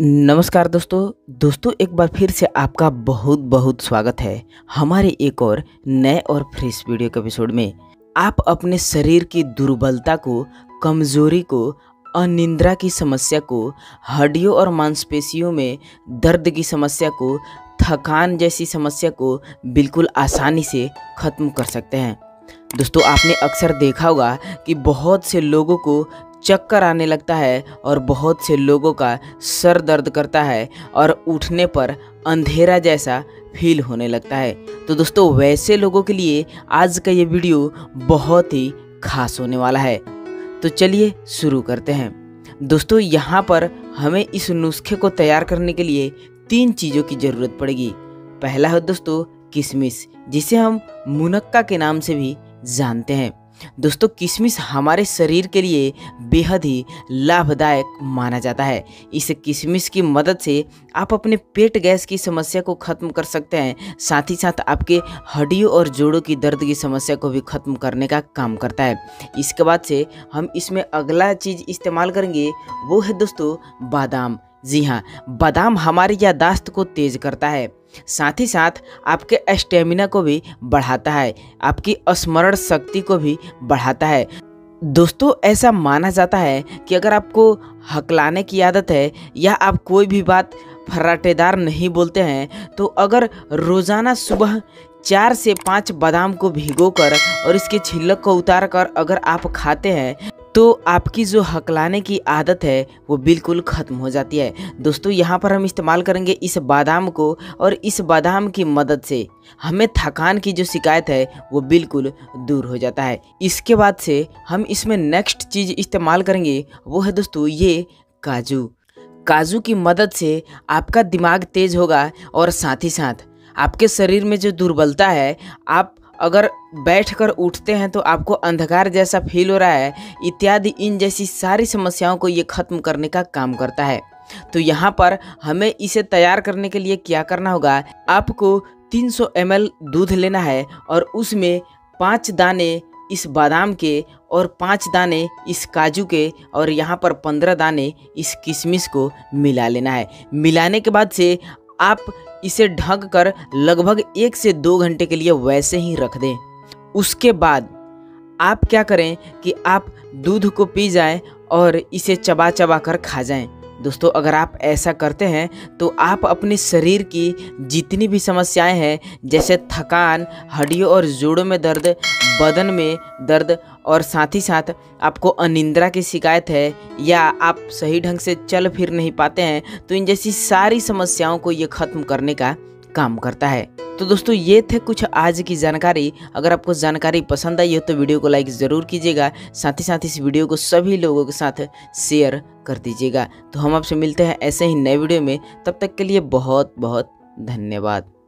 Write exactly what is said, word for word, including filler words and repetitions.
नमस्कार दोस्तों दोस्तों एक बार फिर से आपका बहुत बहुत स्वागत है हमारे एक और नए और फ्रेश वीडियो के एपिसोड में। आप अपने शरीर की दुर्बलता को, कमजोरी को, अनिद्रा की समस्या को, हड्डियों और मांसपेशियों में दर्द की समस्या को, थकान जैसी समस्या को बिल्कुल आसानी से ख़त्म कर सकते हैं। दोस्तों आपने अक्सर देखा होगा कि बहुत से लोगों को चक्कर आने लगता है और बहुत से लोगों का सर दर्द करता है और उठने पर अंधेरा जैसा फील होने लगता है। तो दोस्तों वैसे लोगों के लिए आज का ये वीडियो बहुत ही खास होने वाला है। तो चलिए शुरू करते हैं। दोस्तों यहाँ पर हमें इस नुस्खे को तैयार करने के लिए तीन चीज़ों की ज़रूरत पड़ेगी। पहला है दोस्तों किशमिश, जिसे हम मुनक्का के नाम से भी जानते हैं। दोस्तों किशमिश हमारे शरीर के लिए बेहद ही लाभदायक माना जाता है। इस किशमिश की मदद से आप अपने पेट गैस की समस्या को ख़त्म कर सकते हैं, साथ ही साथ आपके हड्डियों और जोड़ों की दर्द की समस्या को भी ख़त्म करने का काम करता है। इसके बाद से हम इसमें अगला चीज़ इस्तेमाल करेंगे, वो है दोस्तों बादाम। जी हाँ, बादाम हमारी याददाश्त को तेज़ करता है, साथ ही साथ आपके स्टेमिना को भी बढ़ाता है, आपकी स्मरण शक्ति को भी बढ़ाता है। दोस्तों ऐसा माना जाता है कि अगर आपको हकलाने की आदत है या आप कोई भी बात फर्राटेदार नहीं बोलते हैं, तो अगर रोज़ाना सुबह चार से पाँच बादाम को भिगोकर और इसके छिलक को उतार कर अगर आप खाते हैं तो आपकी जो हकलाने की आदत है वो बिल्कुल ख़त्म हो जाती है। दोस्तों यहाँ पर हम इस्तेमाल करेंगे इस बादाम को, और इस बादाम की मदद से हमें थकान की जो शिकायत है वो बिल्कुल दूर हो जाता है। इसके बाद से हम इसमें नेक्स्ट चीज़ इस्तेमाल करेंगे, वो है दोस्तों ये काजू। काजू की मदद से आपका दिमाग तेज़ होगा और साथ ही साथ आपके शरीर में जो दुर्बलता है, आप अगर बैठकर उठते हैं तो आपको अंधकार जैसा फील हो रहा है इत्यादि, इन जैसी सारी समस्याओं को ये ख़त्म करने का काम करता है। तो यहाँ पर हमें इसे तैयार करने के लिए क्या करना होगा, आपको तीन सौ एम एल दूध लेना है और उसमें पाँच दाने इस बादाम के और पाँच दाने इस काजू के और यहाँ पर पंद्रह दाने इस किशमिश को मिला लेना है। मिलाने के बाद से आप इसे ढक कर लगभग एक से दो घंटे के लिए वैसे ही रख दें। उसके बाद आप क्या करें कि आप दूध को पी जाएं और इसे चबा चबा कर खा जाएं। दोस्तों अगर आप ऐसा करते हैं तो आप अपने शरीर की जितनी भी समस्याएं हैं, जैसे थकान, हड्डियों और जोड़ों में दर्द, बदन में दर्द और साथ ही साथ आपको अनिद्रा की शिकायत है या आप सही ढंग से चल फिर नहीं पाते हैं, तो इन जैसी सारी समस्याओं को ये ख़त्म करने का काम करता है। तो दोस्तों ये थे कुछ आज की जानकारी। अगर आपको जानकारी पसंद आई हो तो वीडियो को लाइक ज़रूर कीजिएगा, साथ ही साथ इस वीडियो को सभी लोगों के साथ शेयर कर दीजिएगा। तो हम आपसे मिलते हैं ऐसे ही नए वीडियो में, तब तक के लिए बहुत बहुत धन्यवाद।